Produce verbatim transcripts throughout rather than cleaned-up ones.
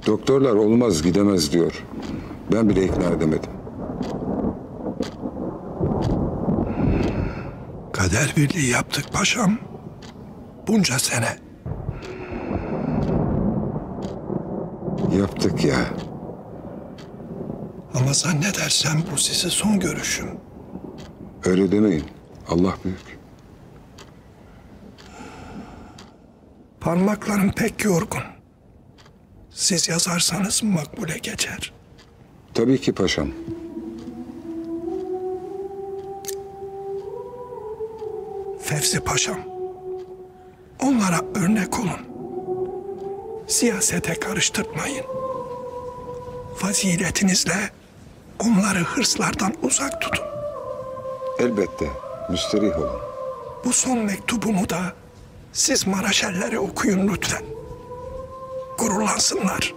Doktorlar olmaz gidemez diyor. Ben bile ikna edemedim. Kader birliği yaptık paşam. Bunca sene. Yaptık ya. Ama zannedersem bu size son görüşüm. Öyle demeyin. Allah büyük. Parmaklarım pek yorgun. Siz yazarsanız makbule geçer. Tabii ki paşam. Fevzi paşam, onlara örnek olun. Siyasete karıştırmayın. Faziletinizle onları hırslardan uzak tutun. Elbette. Müsterih olun. Bu son mektubumu da siz Maraşellere okuyun lütfen. Gururlansınlar.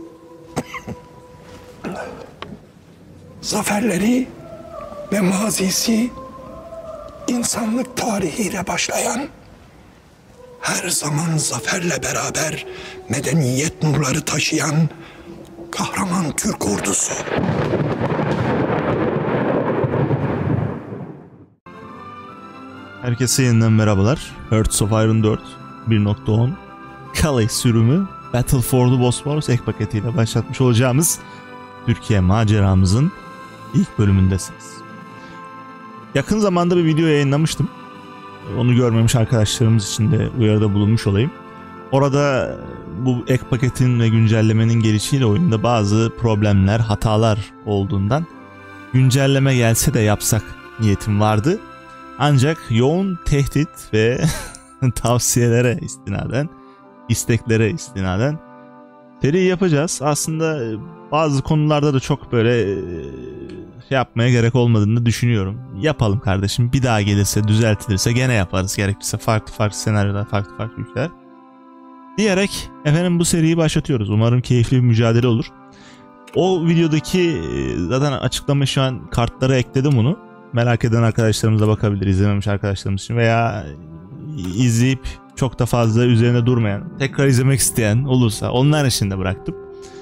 Zaferleri ve mazisi insanlık tarihiyle başlayan, her zaman zaferle beraber medeniyet nurları taşıyan kahraman Türk ordusu. Herkese yeniden merhabalar. Hearts of Iron dört bir nokta on Calais sürümü Battle for the Bosphorus ek paketiyle başlatmış olacağımız Türkiye maceramızın ilk bölümündesiniz. Yakın zamanda bir video yayınlamıştım. Onu görmemiş arkadaşlarımız için de uyarıda bulunmuş olayım. Orada bu ek paketin ve güncellemenin gelişiyle oyunda bazı problemler, hatalar olduğundan güncelleme gelse de yapsak niyetim vardı. Ancak yoğun tehdit ve tavsiyelere istinaden, isteklere istinaden seri yapacağız. Aslında bazı konularda da çok böyle şey yapmaya gerek olmadığını düşünüyorum. Yapalım kardeşim. Bir daha gelirse, düzeltilirse gene yaparız. Gerekirse farklı farklı senaryolar, farklı farklı yükler diyerek efendim bu seriyi başlatıyoruz. Umarım keyifli bir mücadele olur. O videodaki zaten açıklama şu an kartlara ekledim onu. Merak eden arkadaşlarımız da bakabilir, izlememiş arkadaşlarımız için veya izleyip çok da fazla üzerine durmayan, tekrar izlemek isteyen olursa onlar için de bıraktım.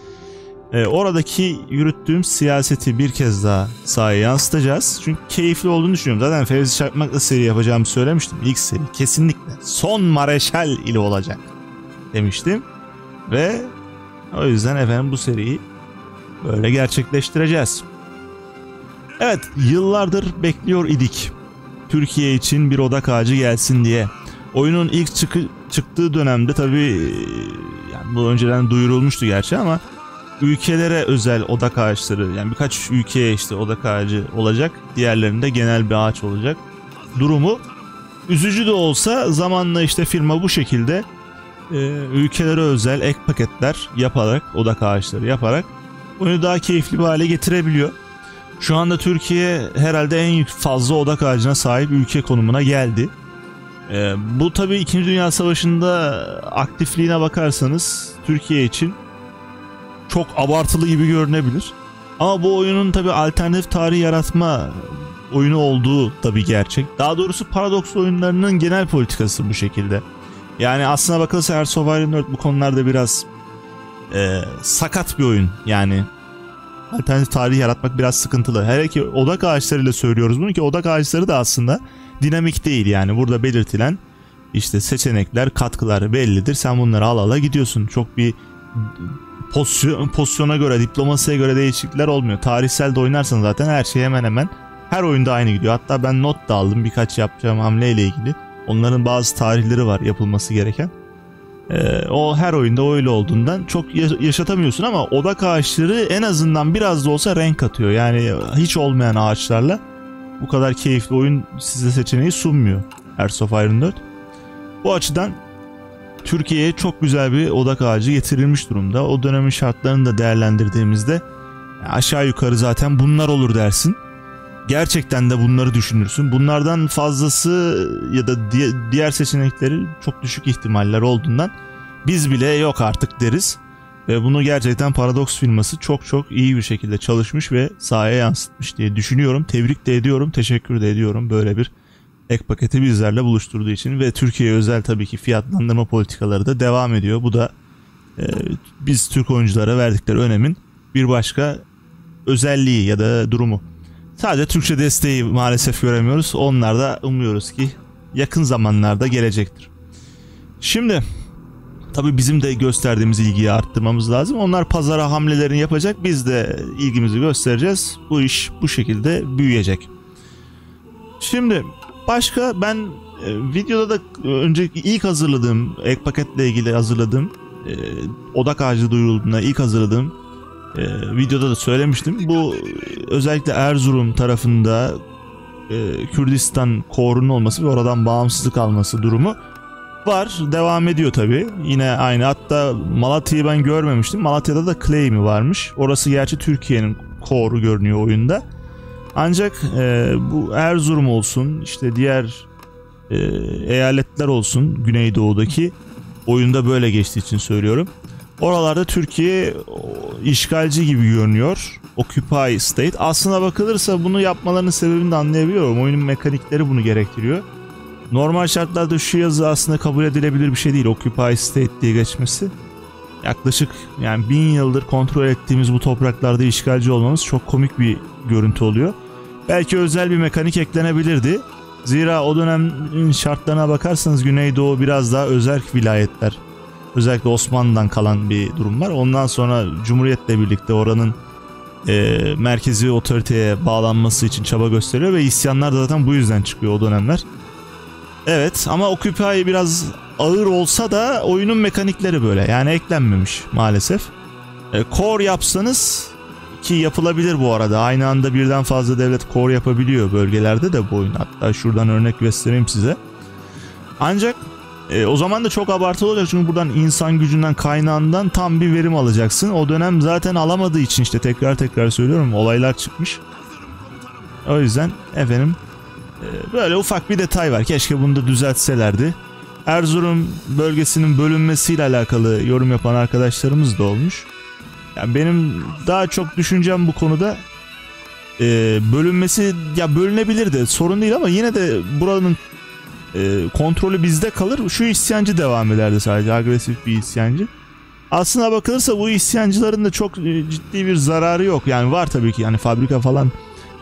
Ee, oradaki yürüttüğüm siyaseti bir kez daha sahaya yansıtacağız. Çünkü keyifli olduğunu düşünüyorum. Zaten Fevzi Çakmak'la seri yapacağımı söylemiştim. İlk seri kesinlikle son Mareşal ile olacak demiştim. Ve o yüzden efendim bu seriyi böyle gerçekleştireceğiz. Evet, yıllardır bekliyor idik Türkiye için bir odak ağacı gelsin diye. Oyunun ilk çıkı, çıktığı dönemde tabii yani bu önceden duyurulmuştu gerçi ama ülkelere özel odak ağaçları, yani birkaç ülkeye işte odak ağacı olacak, diğerlerinde genel bir ağaç olacak durumu üzücü de olsa zamanla işte firma bu şekilde e, ülkelere özel ek paketler yaparak, odak ağaçları yaparak oyunu daha keyifli bir hale getirebiliyor. Şu anda Türkiye herhalde en fazla odak ağacına sahip ülke konumuna geldi. Ee, bu tabii İkinci Dünya Savaşı'nda aktifliğine bakarsanız Türkiye için çok abartılı gibi görünebilir. Ama bu oyunun tabii alternatif tarih yaratma oyunu olduğu tabii gerçek. Daha doğrusu paradoks oyunlarının genel politikası bu şekilde. Yani aslına bakılırsa Hearts of Iron dört bu konularda biraz e, sakat bir oyun. Yani alternatif tarih yaratmak biraz sıkıntılı. Hele ki odak ağaçlarıyla söylüyoruz bunu ki odak ağaçları da aslında dinamik değil. Yani burada belirtilen işte seçenekler, katkılar bellidir. Sen bunları al ala gidiyorsun. Çok bir pozisyon, pozisyona göre, diplomasiye göre değişiklikler olmuyor. Tarihsel de oynarsan zaten her şey hemen hemen her oyunda aynı gidiyor. Hatta ben not da aldım birkaç yapacağım hamleyle ilgili. Onların bazı tarihleri var yapılması gereken. Ee, o her oyunda öyle olduğundan çok yaşatamıyorsun ama odak ağaçları en azından biraz da olsa renk katıyor. Yani hiç olmayan ağaçlarla bu kadar keyifli oyun size seçeneği sunmuyor Hearts of Iron dört. Bu açıdan Türkiye'ye çok güzel bir odak ağacı getirilmiş durumda. O dönemin şartlarını da değerlendirdiğimizde aşağı yukarı zaten bunlar olur dersin. Gerçekten de bunları düşünürsün. Bunlardan fazlası ya da diğer seçenekleri çok düşük ihtimaller olduğundan biz bile yok artık deriz. Ve bunu gerçekten Paradox firması çok çok iyi bir şekilde çalışmış ve sahaya yansıtmış diye düşünüyorum. Tebrik de ediyorum, teşekkür de ediyorum böyle bir ek paketi bizlerle buluşturduğu için. Ve Türkiye'ye özel tabii ki fiyatlandırma politikaları da devam ediyor. Bu da e, biz Türk oyunculara verdikleri önemin bir başka özelliği ya da durumu. Sadece Türkçe desteği maalesef göremiyoruz. Onlar da umuyoruz ki yakın zamanlarda gelecektir. Şimdi tabii bizim de gösterdiğimiz ilgiyi arttırmamız lazım. Onlar pazara hamlelerini yapacak. Biz de ilgimizi göstereceğiz. Bu iş bu şekilde büyüyecek. Şimdi başka ben e, videoda da önce ilk hazırladığım ek paketle ilgili hazırladığım e, odak ağacı duyurulduğunda ilk hazırladığım e, videoda da söylemiştim. Bu özellikle Erzurum tarafında e, Kürdistan Koru'nun olması ve oradan bağımsızlık alması durumu var. Devam ediyor tabi. Yine aynı. Hatta Malatya'yı ben görmemiştim. Malatya'da da claim'i varmış. Orası gerçi Türkiye'nin Koru görünüyor oyunda. Ancak e, bu Erzurum olsun, işte diğer e, eyaletler olsun Güneydoğu'daki oyunda böyle geçtiği için söylüyorum. Oralarda Türkiye işgalci gibi görünüyor. Occupy State. Aslına bakılırsa bunu yapmalarının sebebini de anlayabiliyorum. Oyunun mekanikleri bunu gerektiriyor. Normal şartlarda şu yazı aslında kabul edilebilir bir şey değil. Occupy State diye geçmesi. Yaklaşık yani bin yıldır kontrol ettiğimiz bu topraklarda işgalci olmamız çok komik bir görüntü oluyor. Belki özel bir mekanik eklenebilirdi. Zira o dönemin şartlarına bakarsanız Güneydoğu biraz daha özerk vilayetler. Özellikle Osmanlı'dan kalan bir durum var. Ondan sonra Cumhuriyet'le birlikte oranın e, merkezi otoriteye bağlanması için çaba gösteriyor ve isyanlar da zaten bu yüzden çıkıyor o dönemler. Evet ama Occupy biraz ağır olsa da oyunun mekanikleri böyle. Yani eklenmemiş maalesef. E, core yapsanız ki yapılabilir bu arada. Aynı anda birden fazla devlet core yapabiliyor bölgelerde de bu oyun. Hatta şuradan örnek göstereyim size. Ancak e, o zaman da çok abartılı olacak. Çünkü buradan insan gücünden kaynağından tam bir verim alacaksın. O dönem zaten alamadığı için işte tekrar tekrar söylüyorum olaylar çıkmış. O yüzden efendim böyle ufak bir detay var. Keşke bunu da düzeltselerdi. Erzurum bölgesinin bölünmesiyle alakalı yorum yapan arkadaşlarımız da olmuş. Yani benim daha çok düşüncem bu konuda e, bölünmesi ya bölünebilir de sorun değil ama yine de buranın e, kontrolü bizde kalır. Şu isyancı devam ederdi sadece agresif bir isyancı. Aslına bakılırsa bu isyancıların da çok ciddi bir zararı yok. Yani var tabii ki yani fabrika falan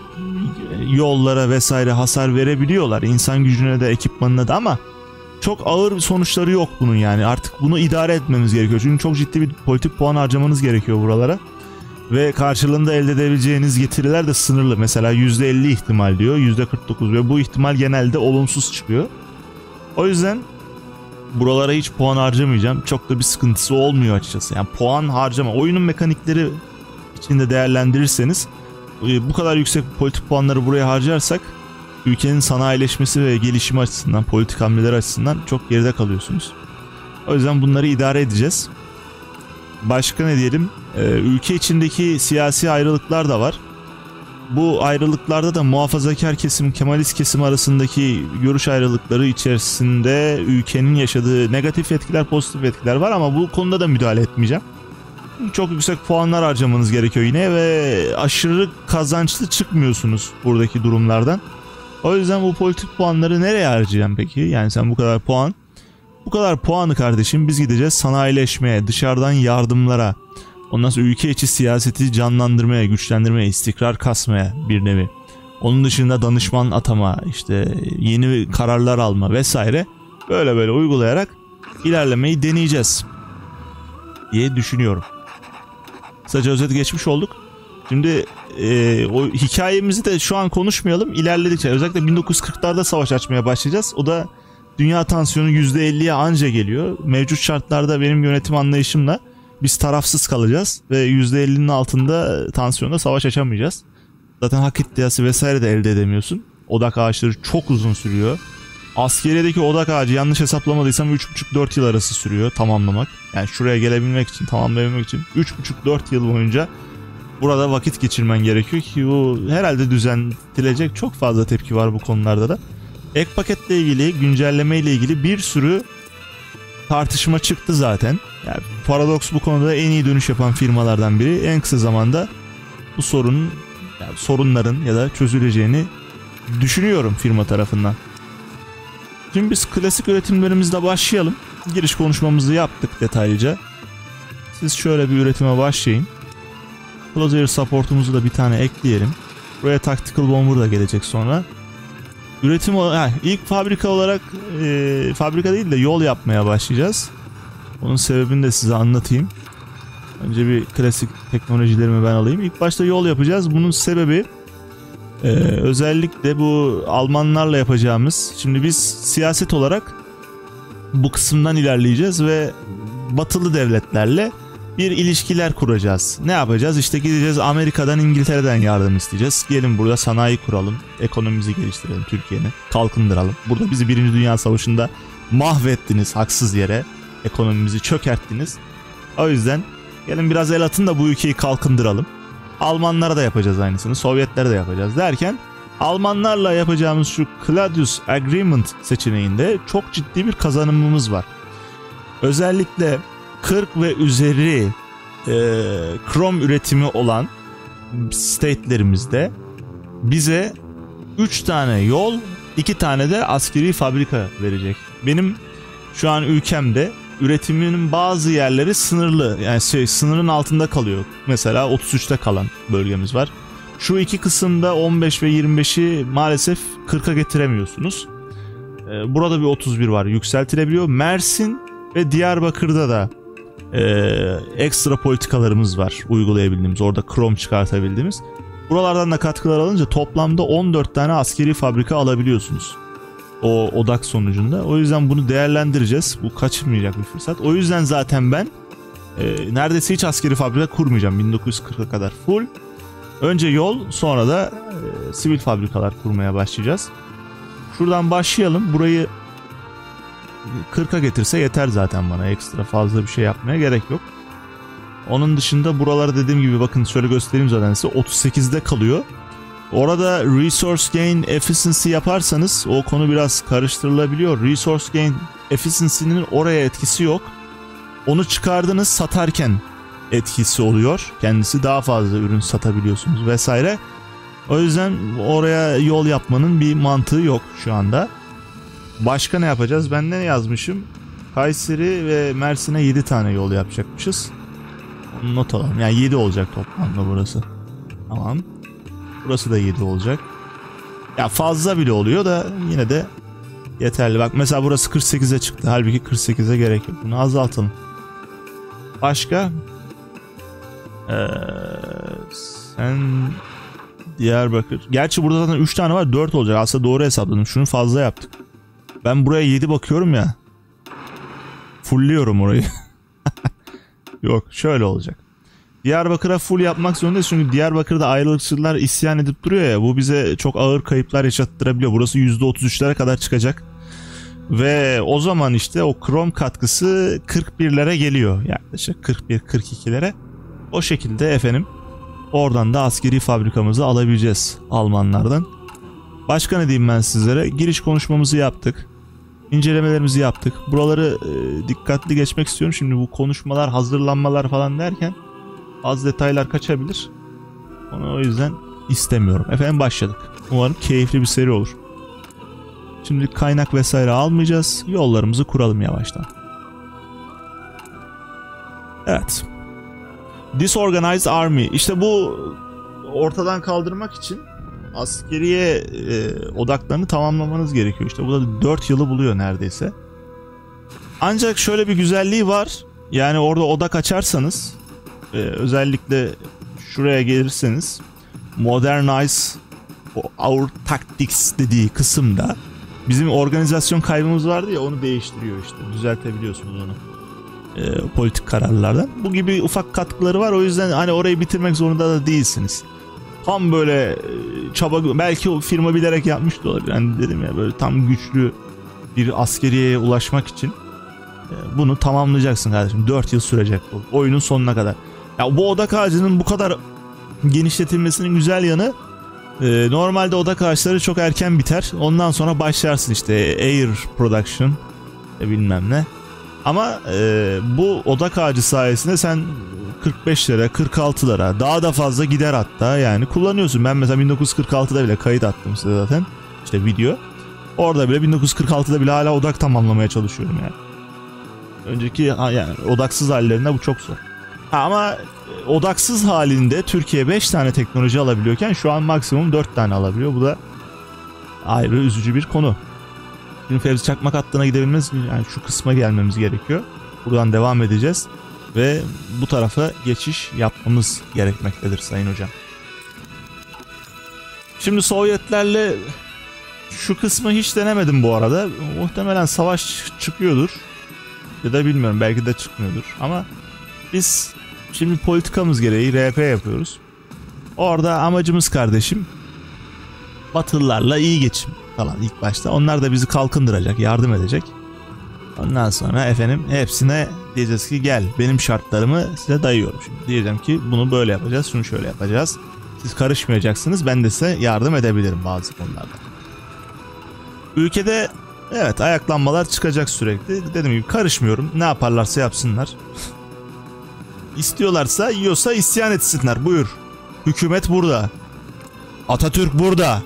yollara vesaire hasar verebiliyorlar. İnsan gücüne de ekipmanına da ama çok ağır sonuçları yok bunun yani. Artık bunu idare etmemiz gerekiyor. Çünkü çok ciddi bir politik puan harcamanız gerekiyor buralara. Ve karşılığında elde edebileceğiniz getiriler de sınırlı. Mesela yüzde elli ihtimal diyor. yüzde kırk dokuz ve bu ihtimal genelde olumsuz çıkıyor. O yüzden buralara hiç puan harcamayacağım. Çok da bir sıkıntısı olmuyor açıkçası. Yani puan harcama. Oyunun mekanikleri içinde değerlendirirseniz bu kadar yüksek politik puanları buraya harcarsak ülkenin sanayileşmesi ve gelişimi açısından, politik hamleler açısından çok geride kalıyorsunuz. O yüzden bunları idare edeceğiz. Başka ne diyelim? Ee, ülke içindeki siyasi ayrılıklar da var. Bu ayrılıklarda da muhafazakar kesim, Kemalist kesim arasındaki görüş ayrılıkları içerisinde ülkenin yaşadığı negatif etkiler, pozitif etkiler var ama bu konuda da müdahale etmeyeceğim. Çok yüksek puanlar harcamanız gerekiyor yine ve aşırı kazançlı çıkmıyorsunuz buradaki durumlardan. O yüzden bu politik puanları nereye harcayacaksın peki? Yani sen bu kadar puan, bu kadar puanı kardeşim biz gideceğiz sanayileşmeye, dışarıdan yardımlara, ondan sonra ülke içi siyaseti canlandırmaya, güçlendirmeye, istikrar kasmaya bir nevi. Onun dışında danışman atama, işte yeni kararlar alma vesaire böyle böyle uygulayarak ilerlemeyi deneyeceğiz diye düşünüyorum. Kısaca özet geçmiş olduk. Şimdi e, o hikayemizi de şu an konuşmayalım. İlerledikçe özellikle bin dokuz yüz kırklarda savaş açmaya başlayacağız. O da dünya tansiyonu yüzde elliye anca geliyor. Mevcut şartlarda benim yönetim anlayışımla biz tarafsız kalacağız ve yüzde ellinin altında tansiyonda savaş açamayacağız. Zaten hak iddiası vesaire de elde edemiyorsun. Odak ağaçları çok uzun sürüyor. Askeriyedeki odak ağacı yanlış hesaplamadıysam üç buçuk dört yıl arası sürüyor tamamlamak. Yani şuraya gelebilmek için, tamamlayabilmek için üç buçuk dört yıl boyunca burada vakit geçirmen gerekiyor ki bu herhalde düzeltilecek çok fazla tepki var bu konularda da. Ek paketle ilgili, güncelleme ile ilgili bir sürü tartışma çıktı zaten. Yani Paradox bu konuda en iyi dönüş yapan firmalardan biri. En kısa zamanda bu sorunun, yani sorunların ya da çözüleceğini düşünüyorum firma tarafından. Şimdi biz klasik üretimlerimizle başlayalım. Giriş konuşmamızı yaptık detaylıca. Siz şöyle bir üretime başlayın. Close Air support'umuzu da bir tane ekleyelim. Buraya Tactical Bomber da gelecek sonra. Üretim ha, ilk fabrika olarak e, fabrika değil de yol yapmaya başlayacağız. Onun sebebini de size anlatayım. Önce bir klasik teknolojilerimi ben alayım. İlk başta yol yapacağız. Bunun sebebi e, özellikle bu Almanlarla yapacağımız. Şimdi biz siyaset olarak bu kısımdan ilerleyeceğiz ve batılı devletlerle bir ilişkiler kuracağız. Ne yapacağız? İşte gideceğiz Amerika'dan, İngiltere'den yardım isteyeceğiz. Gelin burada sanayi kuralım, ekonomimizi geliştirelim, Türkiye'ni kalkındıralım. Burada bizi Birinci Dünya Savaşı'nda mahvettiniz haksız yere. Ekonomimizi çökerttiniz. O yüzden gelin biraz el atın da bu ülkeyi kalkındıralım. Almanlara da yapacağız aynısını, Sovyetlere de yapacağız derken Almanlarla yapacağımız şu Claudius Agreement seçeneğinde çok ciddi bir kazanımımız var. Özellikle kırk ve üzeri e, krom üretimi olan state'lerimizde bize üç tane yol, iki tane de askeri fabrika verecek. Benim şu an ülkemde üretiminin bazı yerleri sınırlı, yani şey, sınırın altında kalıyor. Mesela otuz üçte kalan bölgemiz var. Şu iki kısımda on beş ve yirmi beşi maalesef kırka getiremiyorsunuz. E, burada bir otuz bir var, yükseltilebiliyor. Mersin ve Diyarbakır'da da e, ekstra politikalarımız var uygulayabildiğimiz, orada krom çıkartabildiğimiz. Buralardan da katkılar alınca toplamda on dört tane askeri fabrika alabiliyorsunuz o odak sonucunda. O yüzden bunu değerlendireceğiz. Bu kaçırmayacak bir fırsat. O yüzden zaten ben e, neredeyse hiç askeri fabrika kurmayacağım bin dokuz yüz kırka kadar full. Önce yol, sonra da e, sivil fabrikalar kurmaya başlayacağız. Şuradan başlayalım. Burayı kırka getirse yeter zaten bana. Ekstra fazla bir şey yapmaya gerek yok. Onun dışında buralar dediğim gibi bakın şöyle göstereyim zaten size. otuz sekizde kalıyor. Orada Resource Gain Efficiency yaparsanız o konu biraz karıştırılabiliyor. Resource Gain Efficiency'nin oraya etkisi yok. Onu çıkardınız, satarken etkisi oluyor. Kendisi daha fazla ürün satabiliyorsunuz vesaire. O yüzden oraya yol yapmanın bir mantığı yok şu anda. Başka ne yapacağız? Ben ne yazmışım? Kayseri ve Mersin'e yedi tane yol yapacakmışız. Onu not alalım. Yani yedi olacak toplamda burası. Tamam. Burası da yedi olacak. Ya fazla bile oluyor da yine de yeterli. Bak mesela burası kırk sekize çıktı. Halbuki kırk sekize gerek yok. Bunu azaltalım. Başka? Ee, sen Diyarbakır. Gerçi burada zaten üç tane var. dört olacak. Aslında doğru hesapladım. Şunu fazla yaptık. Ben buraya yedi bakıyorum ya. Fullliyorum orayı. Yok, şöyle olacak. Diyarbakır'a full yapmak zorundayız çünkü Diyarbakır'da ayrılıkçılar isyan edip duruyor ya. Bu bize çok ağır kayıplar yaşattırabiliyor. Burası yüzde otuz üçlere kadar çıkacak. Ve o zaman işte o krom katkısı kırk birlere geliyor. Yaklaşık kırk bir kırk ikilere. O şekilde efendim oradan da askeri fabrikamızı alabileceğiz Almanlardan. Başka ne diyeyim ben sizlere? Giriş konuşmamızı yaptık. İncelemelerimizi yaptık. Buraları e, dikkatli geçmek istiyorum. Şimdi bu konuşmalar, hazırlanmalar falan derken az detaylar kaçabilir. Onu o yüzden istemiyorum. Efendim başladık. Umarım keyifli bir seri olur. Şimdi kaynak vesaire almayacağız. Yollarımızı kuralım yavaştan. Evet. Disorganized Army. İşte bu ortadan kaldırmak için askeriye e, odaklarını tamamlamanız gerekiyor. İşte bu da dört yılı buluyor neredeyse. Ancak şöyle bir güzelliği var. Yani orada odak açarsanız e, özellikle şuraya gelirseniz Modernize Our Tactics dediği kısımda bizim organizasyon kaybımız vardı ya, onu değiştiriyor işte. Düzeltebiliyorsunuz onu. E, politik kararlardan. Bu gibi ufak katkıları var. O yüzden hani orayı bitirmek zorunda da değilsiniz. Tam böyle çaba, belki o firma bilerek yapmış da olabilir. Hani dedim ya, böyle tam güçlü bir askeriyeye ulaşmak için bunu tamamlayacaksın kardeşim. dört yıl sürecek bu. Oyunun sonuna kadar. Ya bu odak ağacının bu kadar genişletilmesinin güzel yanı, normalde odak ağaçları çok erken biter. Ondan sonra başlarsın işte air production bilmem ne. Ama e, bu odak ağacı sayesinde sen kırk beşlere, kırk altılara daha da fazla gider hatta, yani kullanıyorsun. Ben mesela bin dokuz yüz kırk altıda bile kayıt attım size zaten. İşte video. Orada bile bin dokuz yüz kırk altıda bile hala odak tamamlamaya çalışıyorum yani. Önceki yani odaksız hallerinde bu çok zor. Ha, ama odaksız halinde Türkiye beş tane teknoloji alabiliyorken şu an maksimum dört tane alabiliyor. Bu da ayrı üzücü bir konu. Şimdi Fevzi Çakmak hattına gidebilmemiz, yani şu kısma gelmemiz gerekiyor. Buradan devam edeceğiz ve bu tarafa geçiş yapmamız gerekmektedir sayın hocam. Şimdi Sovyetlerle şu kısmı hiç denemedim bu arada. Muhtemelen savaş çıkıyordur. Ya da bilmiyorum, belki de çıkmıyordur. Ama biz şimdi politikamız gereği R P yapıyoruz. Orada amacımız kardeşim Batılılarla iyi geçim falan ilk başta. Onlar da bizi kalkındıracak, yardım edecek. Ondan sonra efendim hepsine diyeceğiz ki gel benim şartlarımı size dayıyorum şimdi. Diyeceğim ki bunu böyle yapacağız, şunu şöyle yapacağız. Siz karışmayacaksınız, ben de size yardım edebilirim bazı konularda. Ülkede evet ayaklanmalar çıkacak sürekli. Dediğim gibi karışmıyorum. Ne yaparlarsa yapsınlar. İstiyorlarsa, yiyorsa isyan etsinler. Buyur. Hükümet burada. Atatürk burada.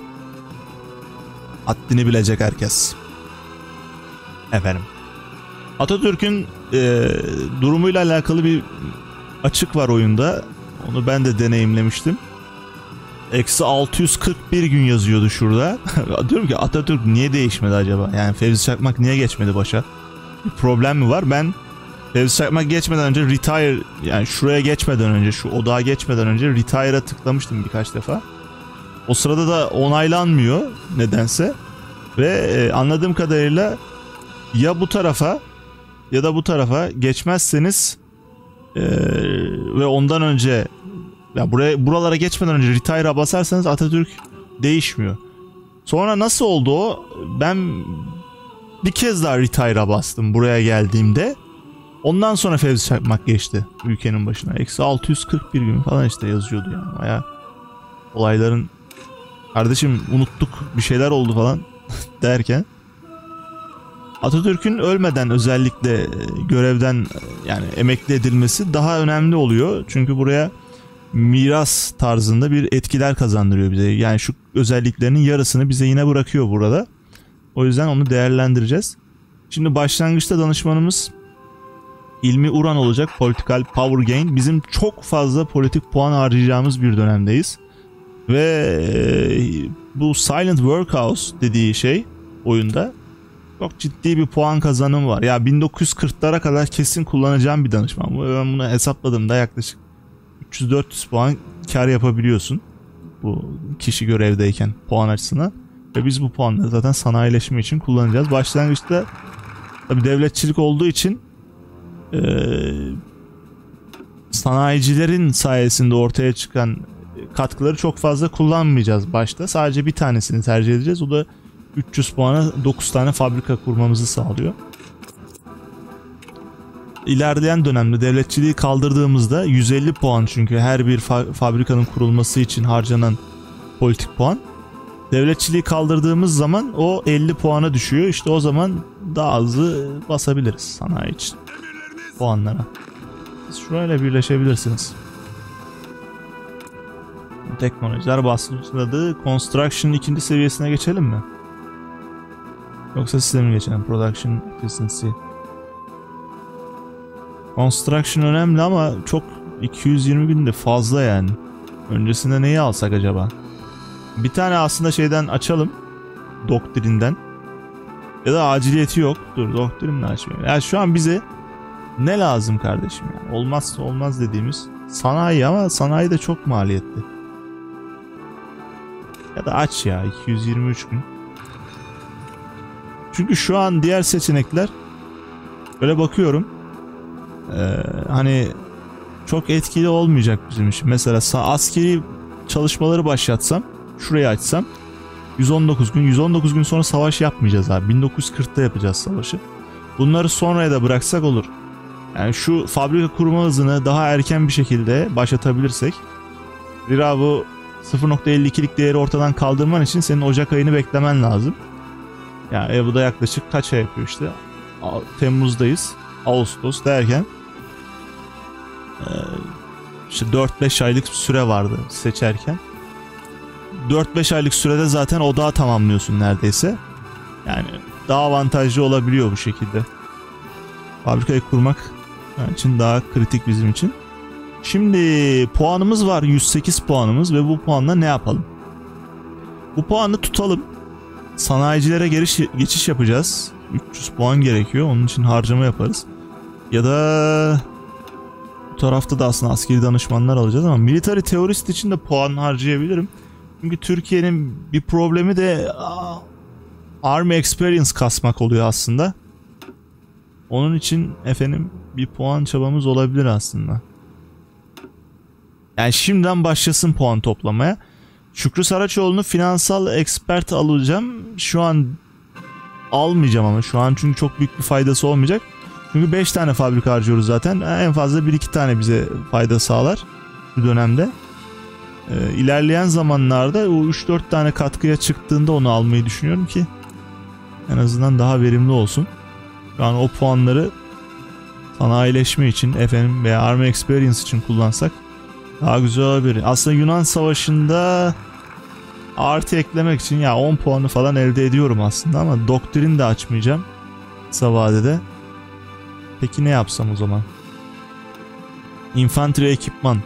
Haddini bilecek herkes. Efendim. Atatürk'ün e, durumuyla alakalı bir açık var oyunda. Onu ben de deneyimlemiştim. Eksi altı yüz kırk bir gün yazıyordu şurada. Diyorum ki Atatürk niye değişmedi acaba? Yani Fevzi Çakmak niye geçmedi başa? Bir problem mi var? Ben Fevzi Çakmak geçmeden önce retire, yani şuraya geçmeden önce, şu odağa geçmeden önce retire'a tıklamıştım birkaç defa. O sırada da onaylanmıyor nedense. Ve e, anladığım kadarıyla ya bu tarafa ya da bu tarafa geçmezseniz e, ve ondan önce ya buraya buralara geçmeden önce retire'a basarsanız Atatürk değişmiyor. Sonra nasıl oldu o? Ben bir kez daha retire'a bastım buraya geldiğimde. Ondan sonra Fevzi Çakmak geçti ülkenin başına. Eksi altı yüz kırk bir gün falan işte yazıyordu yani. Bayağı olayların kardeşim unuttuk bir şeyler oldu falan derken. Atatürk'ün ölmeden özellikle görevden yani emekli edilmesi daha önemli oluyor. Çünkü buraya miras tarzında bir etkiler kazandırıyor bize. Yani şu özelliklerinin yarısını bize yine bırakıyor burada. O yüzden onu değerlendireceğiz. Şimdi başlangıçta danışmanımız İlmi Uran olacak. Political Power Gain. Bizim çok fazla politik puan harcayacağımız bir dönemdeyiz. Ve bu Silent Workhouse dediği şey oyunda çok ciddi bir puan kazanımı var. Ya bin dokuz yüz kırklara kadar kesin kullanacağım bir danışman. Ben bunu hesapladığımda yaklaşık üç yüz dört yüz puan kar yapabiliyorsun. Bu kişi görevdeyken puan açısından. Ve biz bu puanları zaten sanayileşme için kullanacağız. Başlangıçta tabii devletçilik olduğu için e, sanayicilerin sayesinde ortaya çıkan katkıları çok fazla kullanmayacağız başta. Sadece bir tanesini tercih edeceğiz. O da üç yüz puana dokuz tane fabrika kurmamızı sağlıyor. İlerleyen dönemde devletçiliği kaldırdığımızda yüz elli puan, çünkü her bir fa- fabrikanın kurulması için harcanan politik puan. Devletçiliği kaldırdığımız zaman o elli puana düşüyor. İşte o zaman daha hızlı basabiliriz sanayi için puanlara. Siz şurayla birleşebilirsiniz. Teknolojiler başladı. Construction ikinci seviyesine geçelim mi? Yoksa size mi geçelim? Production Efficiency. Construction önemli ama çok iki yüz yirmi günde fazla yani. Öncesinde neyi alsak acaba? Bir tane aslında şeyden açalım. Doktrinden. Ya da aciliyeti yok. Dur doktrinle açmayayım. Yani şu an bize ne lazım kardeşim? Yani olmazsa olmaz dediğimiz sanayi, ama sanayi de çok maliyetli. Ya da aç ya iki yüz yirmi üç gün. Çünkü şu an diğer seçenekler böyle bakıyorum. Ee, hani çok etkili olmayacak bizim için. Mesela askeri çalışmaları başlatsam, şurayı açsam yüz on dokuz gün, yüz on dokuz gün sonra savaş yapmayacağız abi. bin dokuz yüz kırkta yapacağız savaşı. Bunları sonraya da bıraksak olur. Yani şu fabrika kurma hızını daha erken bir şekilde başlatabilirsek. Zira bu sıfır nokta elli ikilik değeri ortadan kaldırman için senin Ocak ayını beklemen lazım. Yani e, bu da yaklaşık kaç ay yapıyor işte. Temmuz'dayız. Ağustos derken e, işte dört beş aylık süre vardı seçerken. dört beş aylık sürede zaten odağı tamamlıyorsun neredeyse. Yani daha avantajlı olabiliyor bu şekilde. Fabrikayı kurmak için daha kritik bizim için. Şimdi puanımız var, yüz sekiz puanımız ve bu puanla ne yapalım? Bu puanı tutalım. Sanayicilere geliş, geçiş yapacağız. üç yüz puan gerekiyor. Onun için harcama yaparız. Ya da bu tarafta da aslında askeri danışmanlar alacağız ama military teorist için de puan harcayabilirim. Çünkü Türkiye'nin bir problemi de Army Experience kasmak oluyor aslında. Onun için efendim bir puan çabamız olabilir aslında. Yani şimdiden başlasın puan toplamaya. Şükrü Saraçoğlu'nu finansal expert alacağım. Şu an almayacağım ama şu an çünkü çok büyük bir faydası olmayacak. Çünkü beş tane fabrika harcıyoruz zaten. En fazla bir iki tane bize fayda sağlar bu dönemde. Ee, ilerleyen zamanlarda o üç dört tane katkıya çıktığında onu almayı düşünüyorum ki en azından daha verimli olsun. Yani o puanları sanayileşme için efendim veya Army Experience için kullansak daha güzel olabilir. Aslında Yunan Savaşı'nda artı eklemek için ya on puanı falan elde ediyorum aslında ama doktrin de açmayacağım kısa vadede. Peki ne yapsam o zaman? Infantry ekipman.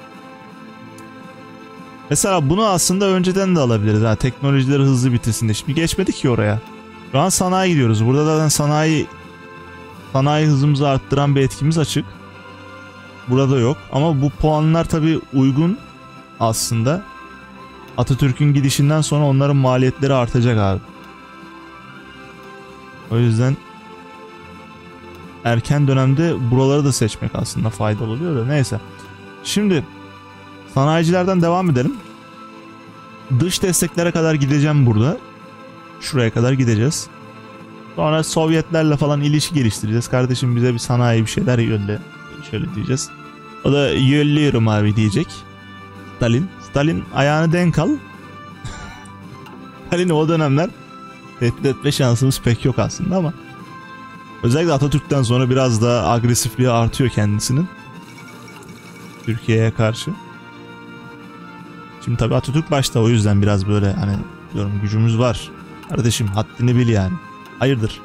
Mesela bunu aslında önceden de alabiliriz. Ha, teknolojileri hızlı bitirsin de. Şimdi geçmedik ki oraya. Şu an sanayi gidiyoruz. Burada zaten sanayi sanayi hızımızı arttıran bir etkimiz açık. Burada yok. Ama bu puanlar tabii uygun aslında. Atatürk'ün gidişinden sonra onların maliyetleri artacak abi. O yüzden erken dönemde buraları da seçmek aslında faydalı oluyor da neyse. Şimdi sanayicilerden devam edelim. Dış desteklere kadar gideceğim burada. Şuraya kadar gideceğiz. Sonra Sovyetlerle falan ilişki geliştireceğiz. Kardeşim bize bir sanayi bir şeyler yolla. Şöyle diyeceğiz. O da yolluyorum abi diyecek. Stalin. Stalin ayağını denk al. Stalin o dönemler tehdit etme şansımız pek yok aslında ama özellikle Atatürk'ten sonra biraz daha agresifliği artıyor kendisinin. Türkiye'ye karşı. Şimdi tabii Atatürk başta o yüzden biraz böyle hani diyorum gücümüz var. Kardeşim haddini bil yani. Hayırdır?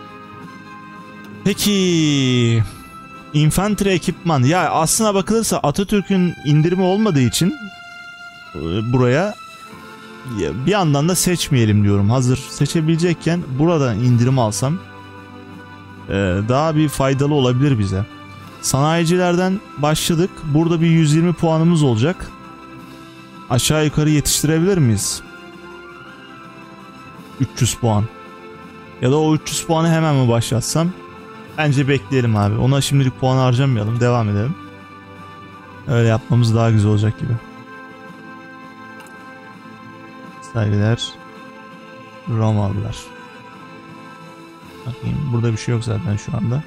Peki infantry ekipman. Ya aslına bakılırsa Atatürk'ün indirimi olmadığı için buraya bir yandan da seçmeyelim diyorum. Hazır seçebilecekken buradan indirim alsam daha bir faydalı olabilir bize. Sanayicilerden başladık. Burada bir yüz yirmi puanımız olacak. Aşağı yukarı yetiştirebilir miyiz? üç yüz puan. Ya da o üç yüz puanı hemen mi başlatsam? Bence bekleyelim abi. Ona şimdilik puan harcamayalım. Devam edelim. Öyle yapmamız daha güzel olacak gibi. Saygılar. Romalılar. Bakayım. Burada bir şey yok zaten şu anda.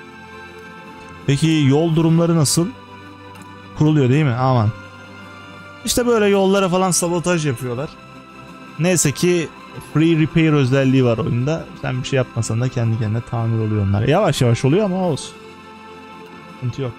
Peki yol durumları nasıl? Kuruluyor değil mi? Aman. İşte böyle yollara falan sabotaj yapıyorlar. Neyse ki free repair özelliği var oyunda. Sen bir şey yapmasan da kendi kendine tamir oluyor onlar. Yavaş yavaş oluyor ama olsun. Sıkıntı yok.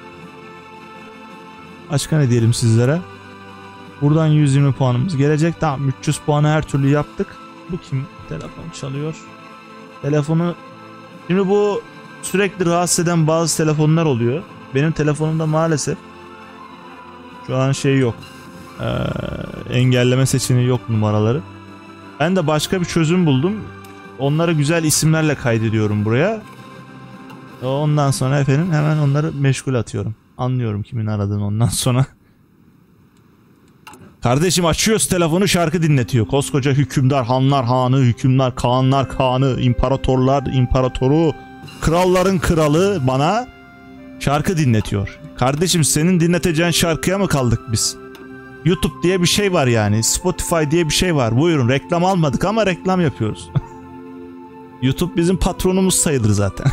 Başka ne diyelim sizlere? Buradan yüz yirmi puanımız gelecek. Tamam, üç yüz puanı her türlü yaptık. Bu kim? Telefon çalıyor. Telefonu... Şimdi bu sürekli rahatsız eden bazı telefonlar oluyor. Benim telefonumda maalesef şu an şey yok. Ee, engelleme seçeneği yok numaraları. Ben de başka bir çözüm buldum. Onları güzel isimlerle kaydediyorum buraya. Ondan sonra efendim hemen onları meşgul atıyorum. Anlıyorum kimin aradığını ondan sonra. Kardeşim açıyoruz telefonu, şarkı dinletiyor. Koskoca hükümdar, hanlar hanı, hükümdar, kağanlar kağanı, imparatorlar imparatoru, kralların kralı bana şarkı dinletiyor. Kardeşim senin dinleteceğin şarkıya mı kaldık biz? YouTube diye bir şey var yani. Spotify diye bir şey var. Buyurun, reklam almadık ama reklam yapıyoruz. YouTube bizim patronumuz sayılır zaten.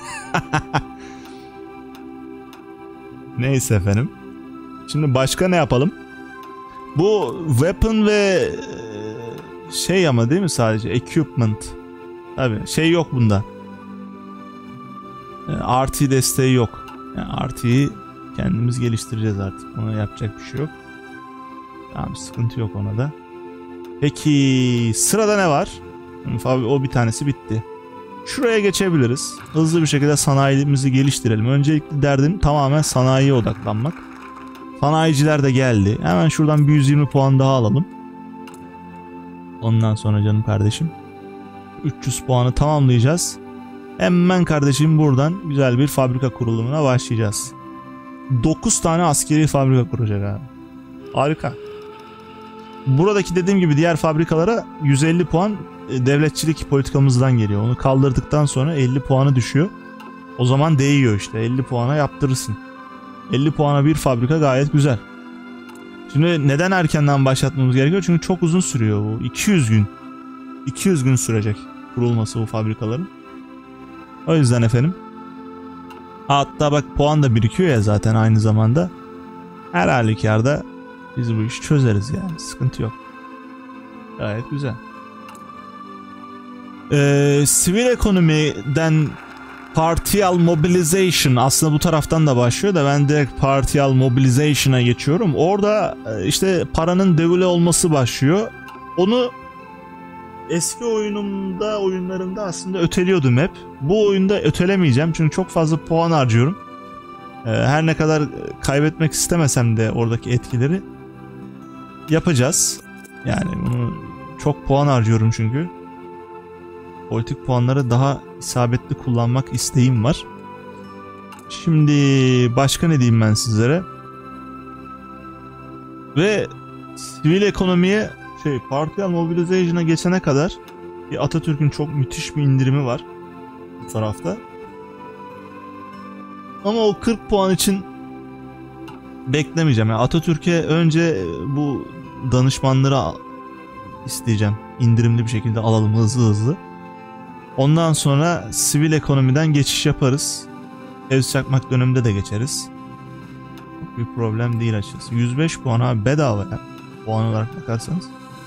Neyse efendim. Şimdi başka ne yapalım? Bu weapon ve şey ama değil mi sadece? Equipment. Tabii şey yok bunda. R T desteği yok. Yani R T'yi kendimiz geliştireceğiz artık. Ona yapacak bir şey yok. Tamam, sıkıntı yok ona da. Peki sırada ne var? O bir tanesi bitti. Şuraya geçebiliriz. Hızlı bir şekilde sanayimizi geliştirelim. Öncelikle derdim tamamen sanayiye odaklanmak. Sanayiciler de geldi. Hemen şuradan bir yüz yirmi puan daha alalım. Ondan sonra canım kardeşim üç yüz puanı tamamlayacağız. Hemen kardeşim buradan güzel bir fabrika kurulumuna başlayacağız. dokuz tane askeri fabrika kuracak abi. Harika. Buradaki dediğim gibi diğer fabrikalara yüz elli puan devletçilik politikamızdan geliyor. Onu kaldırdıktan sonra elli puanı düşüyor. O zaman değiyor işte. elli puana yaptırırsın. elli puana bir fabrika gayet güzel. Şimdi neden erkenden başlatmamız gerekiyor? Çünkü çok uzun sürüyor bu. iki yüz gün. iki yüz gün sürecek kurulması bu fabrikaların. O yüzden efendim. Hatta bak puan da birikiyor ya zaten aynı zamanda. Her halükarda biz bu işi çözeriz yani. Sıkıntı yok. Gayet güzel. Ee, sivil ekonomiden Partial Mobilization aslında bu taraftan da başlıyor da ben direkt Partial Mobilization'a geçiyorum. Orada işte paranın devüle olması başlıyor. Onu eski oyunumda oyunlarımda aslında öteliyordum hep. Bu oyunda ötelemeyeceğim çünkü çok fazla puan harcıyorum. Ee, her ne kadar kaybetmek istemesem de oradaki etkileri yapacağız. Yani bunu çok puan harcıyorum çünkü. Politik puanları daha isabetli kullanmak isteğim var. Şimdi başka ne diyeyim ben sizlere? Ve sivil ekonomiye şey Partial Mobilization'a geçene kadar bir Atatürk'ün çok müthiş bir indirimi var bu tarafta. Ama o kırk puan için beklemeyeceğim. Yani Atatürk'e önce bu danışmanları isteyeceğim. İndirimli bir şekilde alalım hızlı hızlı. Ondan sonra sivil ekonomiden geçiş yaparız. Fevzi Çakmak döneminde de geçeriz. Çok bir problem değil açıkçası. yüz beş puan abi bedava ya. Puan olarak bakarsanız.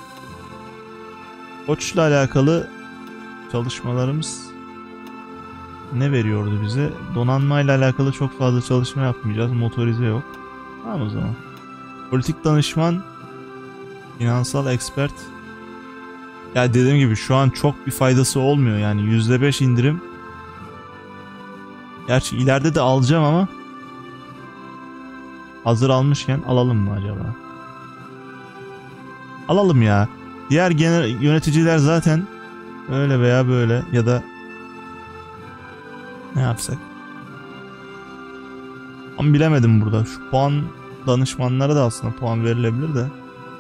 Koç'la alakalı çalışmalarımız ne veriyordu bize? Donanmayla alakalı çok fazla çalışma yapmayacağız. Motorize yok. Tamam o zaman. Politik danışman, finansal expert. Ya dediğim gibi şu an çok bir faydası olmuyor yani yüzde beş indirim. Gerçi ileride de alacağım ama hazır almışken alalım mı acaba? Alalım ya. Diğer genel yöneticiler zaten öyle veya böyle ya da ne yapsak? Ama bilemedim burada. Şu puan danışmanlara da aslında puan verilebilir de.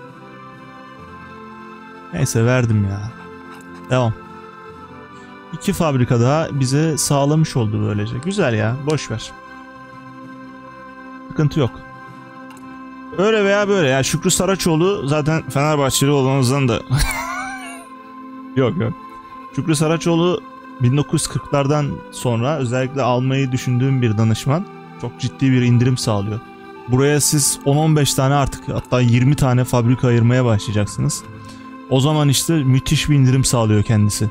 Neyse verdim ya. Devam. İki fabrika daha bize sağlamış oldu böylece. Güzel ya. Boş ver. Sıkıntı yok. Öyle veya böyle. Ya Şükrü Saraçoğlu zaten Fenerbahçeli olmanızdan da yok yok. Şükrü Saraçoğlu bin dokuz yüz kırklardan sonra özellikle almayı düşündüğüm bir danışman. Çok ciddi bir indirim sağlıyor. Buraya siz on on beş tane artık hatta yirmi tane fabrika ayırmaya başlayacaksınız. O zaman işte müthiş bir indirim sağlıyor kendisi.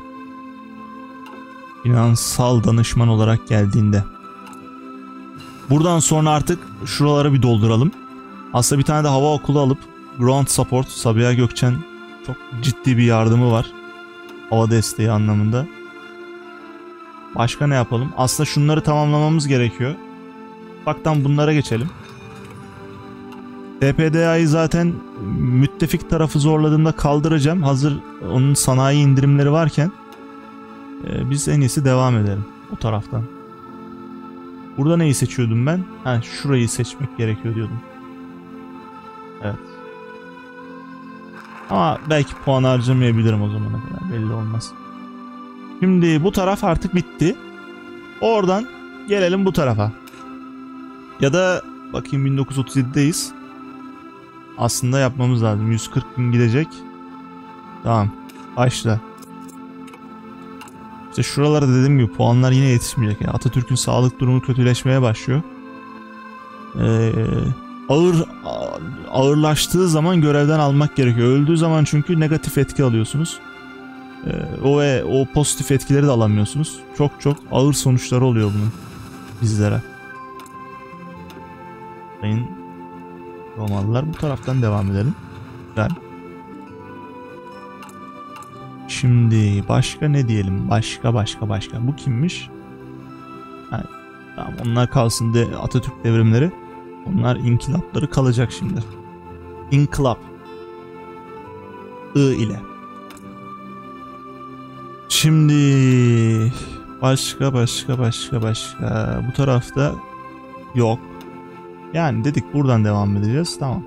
Finansal danışman olarak geldiğinde. Buradan sonra artık şuraları bir dolduralım. Aslında bir tane de hava okulu alıp Ground Support, Sabiha Gökçen çok ciddi bir yardımı var. Hava desteği anlamında. Başka ne yapalım? Aslında şunları tamamlamamız gerekiyor. Ufaktan bunlara geçelim. T P D A'yı zaten müttefik tarafı zorladığında kaldıracağım. Hazır onun sanayi indirimleri varken e, biz en iyisi devam edelim o taraftan. Burada neyi seçiyordum ben? Ha, şurayı seçmek gerekiyor diyordum. Evet. Ama belki puan harcamayabilirim o zamana kadar. Belli olmaz. Şimdi bu taraf artık bitti. Oradan gelelim bu tarafa. Ya da bakayım bin dokuz yüz otuz yedideyiz. Aslında yapmamız lazım. yüz kırk gün gidecek. Tamam. Başla. İşte şuralara dediğim gibi puanlar yine yetişmeyecek. Yani Atatürk'ün sağlık durumu kötüleşmeye başlıyor. Ee, ağır ağırlaştığı zaman görevden almak gerekiyor. Öldüğü zaman çünkü negatif etki alıyorsunuz. Ee, o ve o pozitif etkileri de alamıyorsunuz. Çok çok ağır sonuçları oluyor bunun bizlere. Sayın Romalılar, bu taraftan devam edelim. Güzel. Şimdi başka ne diyelim? Başka başka başka. Bu kimmiş? Yani, tamam, onlar kalsın de Atatürk devrimleri. Onlar inkılapları kalacak şimdi. İnkılap. I ile. Şimdi başka başka başka başka bu tarafta yok. Yani dedik buradan devam edeceğiz. Tamam.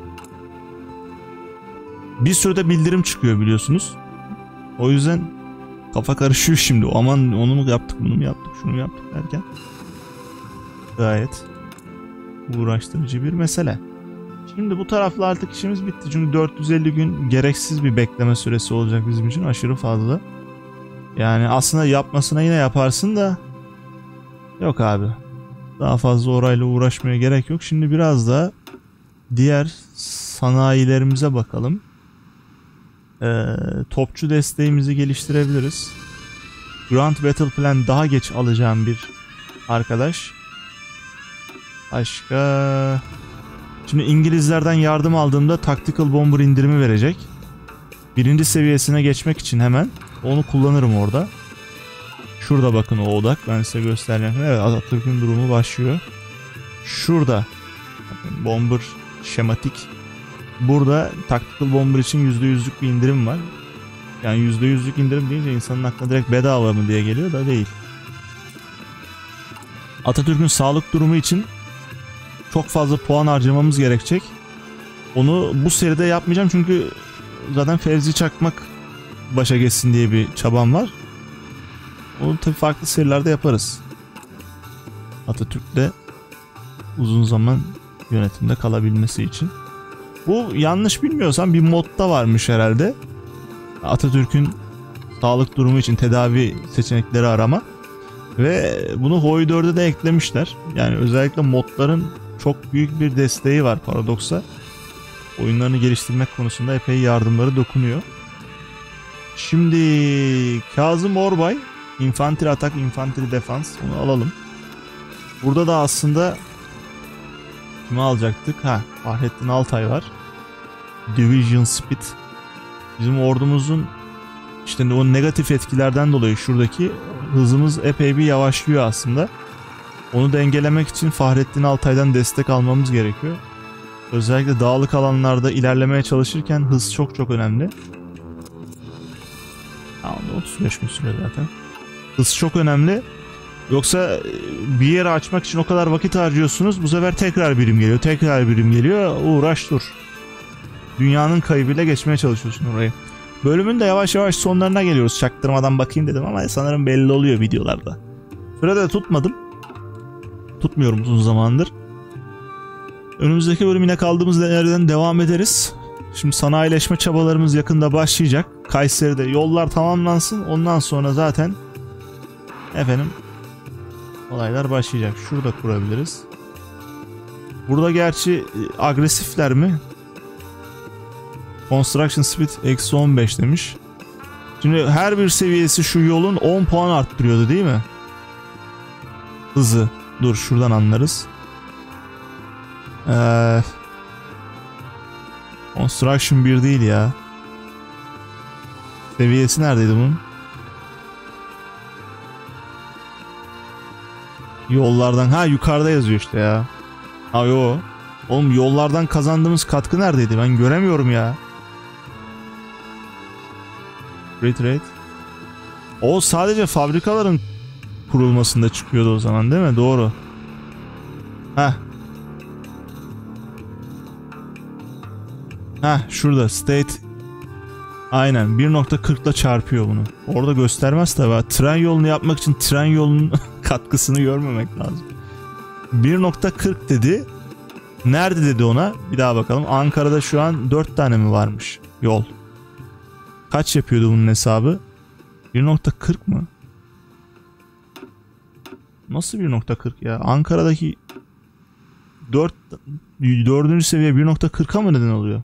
Bir sürü bildirim çıkıyor biliyorsunuz. O yüzden kafa karışıyor şimdi. Aman onu mu yaptık, bunu mu yaptık, şunu mu yaptık derken. Gayet uğraştırıcı bir mesele. Şimdi bu tarafla artık işimiz bitti. Çünkü dört yüz elli gün gereksiz bir bekleme süresi olacak bizim için. Aşırı fazla. Yani aslında yapmasına yine yaparsın da yok abi. Daha fazla orayla uğraşmaya gerek yok. Şimdi biraz da diğer sanayilerimize bakalım. Ee, topçu desteğimizi geliştirebiliriz. Grand Battle Plan daha geç alacağım bir arkadaş. Başka... Şimdi İngilizlerden yardım aldığımda Tactical Bomber indirimi verecek. Birinci seviyesine geçmek için hemen onu kullanırım orada. Şurada bakın o odak. Ben size göstereceğim. Evet, Atatürk'ün durumu başlıyor. Şurada bakın, Bomber şematik. Burada Tactical Bomber için yüzde yüzlük bir indirim var. Yani yüzde yüzlük indirim deyince insanın aklına direkt bedava mı diye geliyor da değil. Atatürk'ün sağlık durumu için çok fazla puan harcamamız gerekecek. Onu bu seride yapmayacağım çünkü zaten Fevzi Çakmak başa geçsin diye bir çabam var. Onu tabii farklı serilerde yaparız. Atatürk'le uzun zaman yönetimde kalabilmesi için. Bu yanlış bilmiyorsam bir modda varmış herhalde. Atatürk'ün sağlık durumu için tedavi seçenekleri arama. Ve bunu H O I dört'e de eklemişler. Yani özellikle modların çok büyük bir desteği var Paradox'a. Oyunlarını geliştirmek konusunda epey yardımları dokunuyor. Şimdi Kazım Orbay, Infantry Atak, Infantry Defense, onu alalım. Burada da aslında kimi alacaktık? Ha, Fahrettin Altay var. Division Speed. Bizim ordumuzun işte o negatif etkilerden dolayı şuradaki hızımız epey bir yavaşlıyor aslında. Onu dengelemek için Fahrettin Altay'dan destek almamız gerekiyor. Özellikle dağlık alanlarda ilerlemeye çalışırken hız çok çok önemli. Tamam, otuz beş gün süre zaten. Hız çok önemli. Yoksa bir yeri açmak için o kadar vakit harcıyorsunuz. Bu sefer tekrar birim geliyor. Tekrar birim geliyor. Uğraş dur. Dünyanın kaybıyla geçmeye çalışıyorsun orayı. Bölümün de yavaş yavaş sonlarına geliyoruz. Çaktırmadan bakayım dedim ama sanırım belli oluyor videolarda. Sürede de tutmadım. Tutmuyorum uzun zamandır. Önümüzdeki bölüm yine kaldığımız yerden devam ederiz. Şimdi sanayileşme çabalarımız yakında başlayacak. Kayseri'de yollar tamamlansın. Ondan sonra zaten efendim olaylar başlayacak. Şurada kurabiliriz. Burada gerçi agresifler mi? Construction Speed eksi on beş demiş. Şimdi her bir seviyesi şu yolun on puan arttırıyordu değil mi? Hızı. Dur şuradan anlarız. Ee, Construction bir değil ya. Seviyesi neredeydi bunun? Yollardan. Ha, yukarıda yazıyor işte ya. Ha yo. Oğlum yollardan kazandığımız katkı neredeydi? Ben göremiyorum ya. Rate rate. O sadece fabrikaların kurulmasında çıkıyordu o zaman değil mi? Doğru. Heh. Heh, şurada state. Aynen bir nokta kırk ile çarpıyor bunu. Orada göstermez tabi. Tren yolunu yapmak için tren yolunun katkısını görmemek lazım. bir nokta kırk dedi. Nerede dedi ona? Bir daha bakalım. Ankara'da şu an dört tane mi varmış yol? Kaç yapıyordu bunun hesabı? bir nokta kırk mı? Nasıl bir nokta kırk ya? Ankara'daki dört dördüncü seviye bir nokta kırka mı neden oluyor?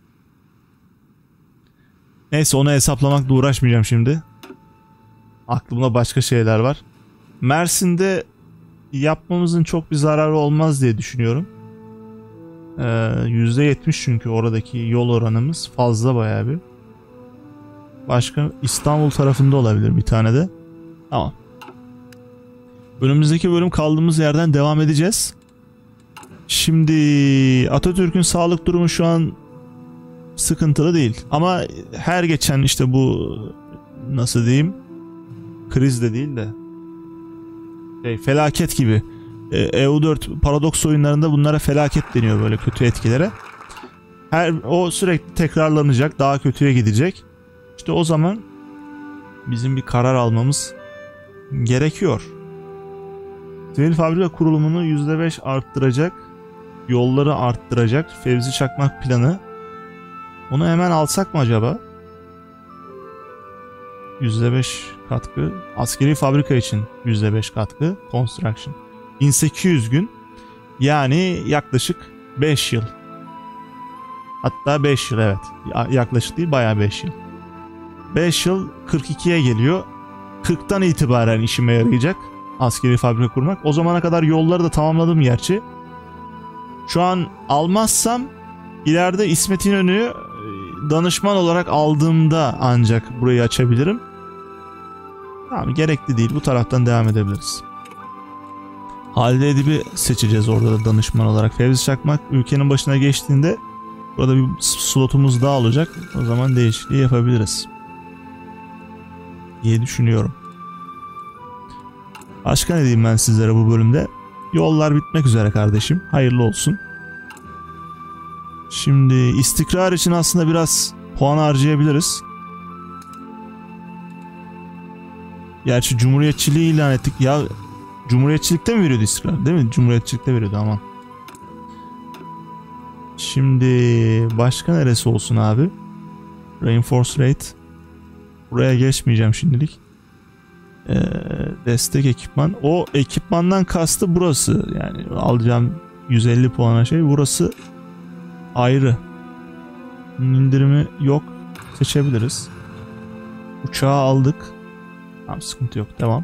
Neyse, onu hesaplamakla uğraşmayacağım şimdi. Aklımda başka şeyler var. Mersin'de yapmamızın çok bir zararı olmaz diye düşünüyorum. Ee, yüzde yetmiş çünkü oradaki yol oranımız fazla bayağı bir. Başka İstanbul tarafında olabilir bir tane de. Tamam. Önümüzdeki bölüm kaldığımız yerden devam edeceğiz. Şimdi Atatürk'ün sağlık durumu şu an sıkıntılı değil. Ama her geçen işte bu nasıl diyeyim, kriz de değil de şey, felaket gibi. E U dört paradoks oyunlarında bunlara felaket deniyor, böyle kötü etkilere. Her o sürekli tekrarlanacak, daha kötüye gidecek. İşte o zaman bizim bir karar almamız gerekiyor. Sivil fabrika kurulumunu yüzde beş arttıracak, yolları arttıracak Fevzi Çakmak planı. Onu hemen alsak mı acaba? yüzde beş katkı. Askeri fabrika için yüzde beş katkı. Construction. bin sekiz yüz gün. Yani yaklaşık beş yıl. Hatta beş yıl, evet. Yaklaşık değil, bayağı beş yıl. beş yıl kırk ikiye geliyor. kırktan itibaren işime yarayacak askeri fabrika kurmak. O zamana kadar yolları da tamamladım gerçi. Şu an almazsam ileride İsmet İnönü'yü danışman olarak aldığımda ancak burayı açabilirim. Tamam, gerekli değil. Bu taraftan devam edebiliriz. Halide Edip'i seçeceğiz orada da danışman olarak. Fevzi Çakmak ülkenin başına geçtiğinde burada bir slotumuz daha olacak. O zaman değişikliği yapabiliriz diye düşünüyorum. Başka ne diyeyim ben sizlere bu bölümde? Yollar bitmek üzere kardeşim. Hayırlı olsun. Şimdi istikrar için aslında biraz puan harcayabiliriz. Gerçi cumhuriyetçiliği ilan ettik. Ya cumhuriyetçilikte mi veriyordu istikrar? Değil mi? Cumhuriyetçilikte veriyordu aman. Şimdi başka neresi olsun abi? Reinforce rate. Buraya geçmeyeceğim şimdilik. Ee, destek ekipman. O ekipmandan kastı burası. Yani alacağım yüz elli puana şey. Burası ayrı. İndirimi yok. Seçebiliriz. Uçağı aldık. Tamam, sıkıntı yok. Devam.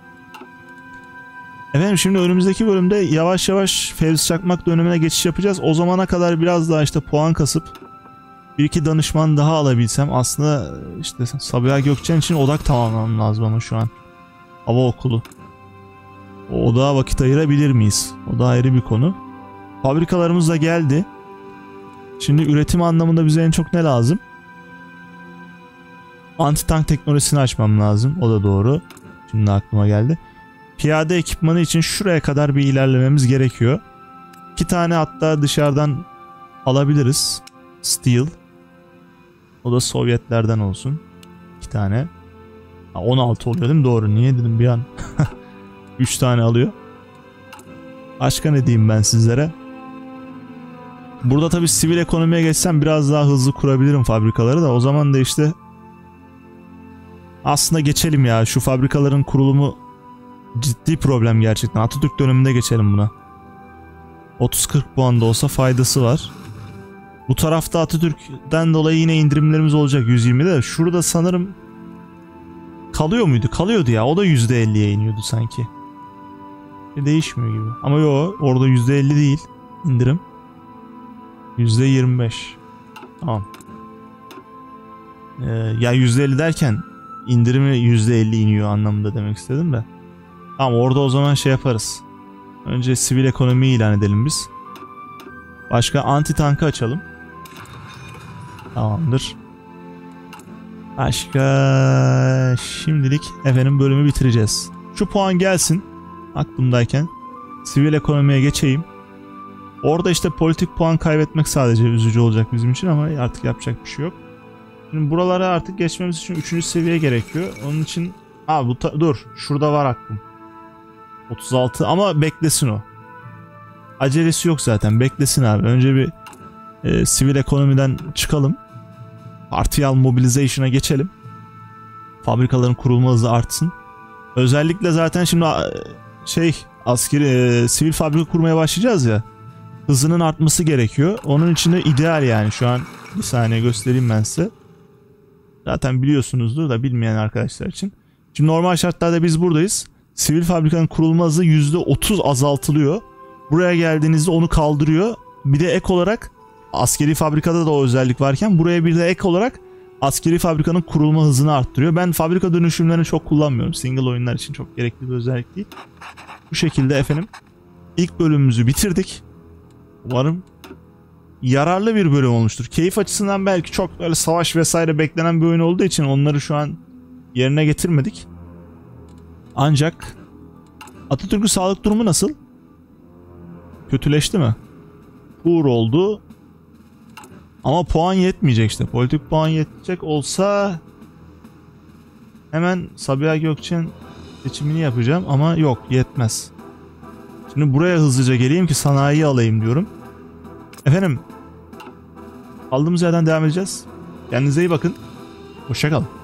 Efendim şimdi önümüzdeki bölümde yavaş yavaş Fevzi Çakmak dönemine geçiş yapacağız. O zamana kadar biraz daha işte puan kasıp bir iki danışman daha alabilsem, aslında işte Sabiha Gökçen için odak tamamlamam lazım ama şu an. Hava okulu. O odağa vakit ayırabilir miyiz? O da ayrı bir konu. Fabrikalarımız da geldi. Şimdi üretim anlamında bize en çok ne lazım? Anti-tank teknolojisini açmam lazım. O da doğru. Şimdi aklıma geldi. Piyade ekipmanı için şuraya kadar bir ilerlememiz gerekiyor. İki tane hatta dışarıdan alabiliriz. Steel. O da Sovyetlerden olsun. İki tane. Ha, on altı oluyor değil mi? Doğru. Niye dedim bir an. Üç tane alıyor. Başka ne diyeyim ben sizlere? Burada tabii sivil ekonomiye geçsem biraz daha hızlı kurabilirim fabrikaları da. O zaman da işte aslında geçelim ya. Şu fabrikaların kurulumu ciddi problem gerçekten. Atatürk döneminde geçelim buna. otuz kırk puan da olsa faydası var. Bu tarafta Atatürk'ten dolayı yine indirimlerimiz olacak yüz yirmi de. Şurada sanırım kalıyor muydu? Kalıyordu ya. O da yüzde elliye iniyordu sanki. E değişmiyor gibi. Ama yo, orada yüzde elli değil indirim. yüzde yirmi beş. Tamam. Ee, ya yüzde elli derken indirimi yüzde elli iniyor anlamında demek istedim de. Tamam, orada o zaman şey yaparız. Önce sivil ekonomiyi ilan edelim biz. Başka anti tankı açalım. Tamamdır. Başka şimdilik efendim bölümü bitireceğiz. Şu puan gelsin aklımdayken. Sivil ekonomiye geçeyim. Orada işte politik puan kaybetmek sadece üzücü olacak bizim için ama artık yapacak bir şey yok. Şimdi buralara artık geçmemiz için üçüncü seviye gerekiyor. Onun için ha bu dur şurada var hakkım. otuz altı ama beklesin o. Acelesi yok zaten, beklesin abi. Önce bir e, sivil ekonomiden çıkalım. Partial mobilization'a geçelim. Fabrikaların kurulma hızı artsın. Özellikle zaten şimdi şey askeri e, sivil fabrika kurmaya başlayacağız ya. Hızının artması gerekiyor. Onun için de ideal yani şu an. Bir saniye göstereyim ben size. Zaten biliyorsunuzdur da bilmeyen arkadaşlar için. Şimdi normal şartlarda biz buradayız. Sivil fabrikanın kurulma hızı yüzde otuz azaltılıyor. Buraya geldiğinizde onu kaldırıyor. Bir de ek olarak askeri fabrikada da o özellik varken buraya bir de ek olarak askeri fabrikanın kurulma hızını arttırıyor. Ben fabrika dönüşümlerini çok kullanmıyorum. Single oyunlar için çok gerekli bir özellik değil. Bu şekilde efendim ilk bölümümüzü bitirdik. Umarım yararlı bir bölüm olmuştur. Keyif açısından belki çok böyle savaş vesaire beklenen bir oyun olduğu için onları şu an yerine getirmedik. Ancak Atatürk'ün sağlık durumu nasıl? Kötüleşti mi? Poor oldu. Ama puan yetmeyecek işte. Politik puan yetecek olsa hemen Sabiha Gökçen seçimini yapacağım ama yok, yetmez. Şimdi buraya hızlıca geleyim ki sanayiyi alayım diyorum. Efendim, kaldığımız yerden devam edeceğiz. Kendinize iyi bakın. Hoşça kalın.